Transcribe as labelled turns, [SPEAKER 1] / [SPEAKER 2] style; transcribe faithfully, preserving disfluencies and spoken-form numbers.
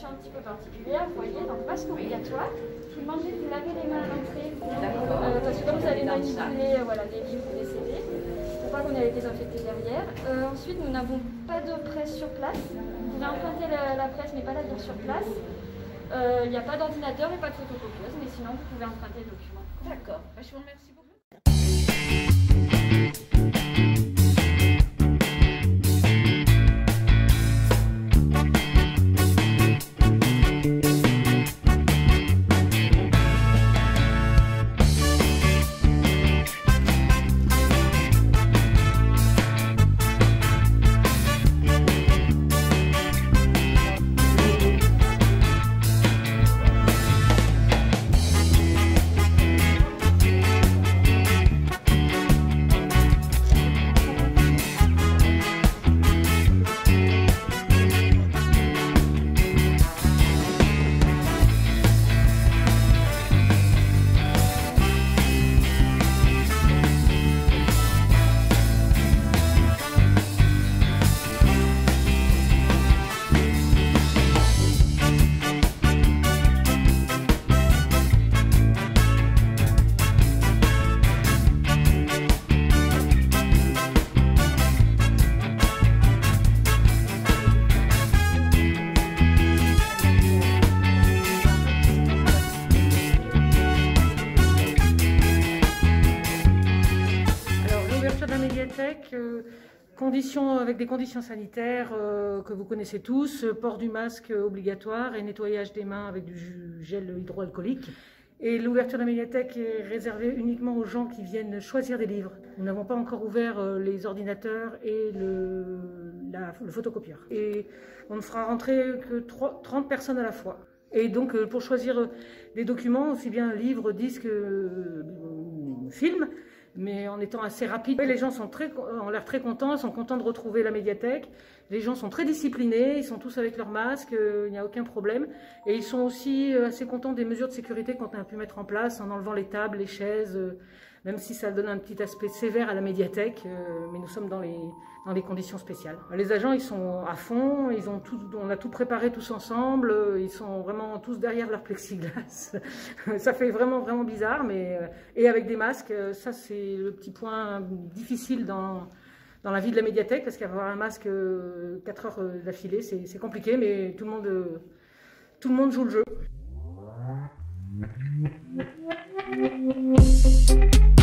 [SPEAKER 1] conditions un petit peu particulières, vous voyez, donc masque obligatoire. Je vous demande de vous laver les mains à l'entrée, euh, parce que comme vous allez manipuler euh, voilà, des livres ou des C D, il ne faut pas qu'on ait les désinfecter derrière. Euh, ensuite, nous n'avons pas de presse sur place. Vous pouvez emprunter la, la presse, mais pas la lire sur place. Euh, il n'y a pas d'ordinateur et pas de photocopieuse, mais sinon vous pouvez emprunter le document.
[SPEAKER 2] D'accord, je vous remercie beaucoup.
[SPEAKER 3] Euh, conditions, avec des conditions sanitaires euh, que vous connaissez tous, euh, port du masque obligatoire et nettoyage des mains avec du gel hydroalcoolique. Et l'ouverture de la médiathèque est réservée uniquement aux gens qui viennent choisir des livres. Nous n'avons pas encore ouvert euh, les ordinateurs et le, la, le photocopieur. Et on ne fera rentrer que trente personnes à la fois. Et donc euh, pour choisir euh, des documents, aussi bien livres, disques, euh, films, mais en étant assez rapide. Les gens sont très, ont l'air très contents, sont contents de retrouver la médiathèque. Les gens sont très disciplinés, ils sont tous avec leur masque, euh, il n'y a aucun problème. Et ils sont aussi assez contents des mesures de sécurité qu'on a pu mettre en place en enlevant les tables, les chaises, euh, même si ça donne un petit aspect sévère à la médiathèque, euh, mais nous sommes dans les, dans des conditions spéciales. Les agents, ils sont à fond, ils ont tout, on a tout préparé tous ensemble, ils sont vraiment tous derrière leur plexiglas. Ça fait vraiment, vraiment bizarre, mais et avec des masques, ça c'est le petit point difficile dans, dans la vie de la médiathèque, parce qu'avoir un masque quatre heures d'affilée, c'est compliqué, mais tout le monde, tout le monde joue le jeu.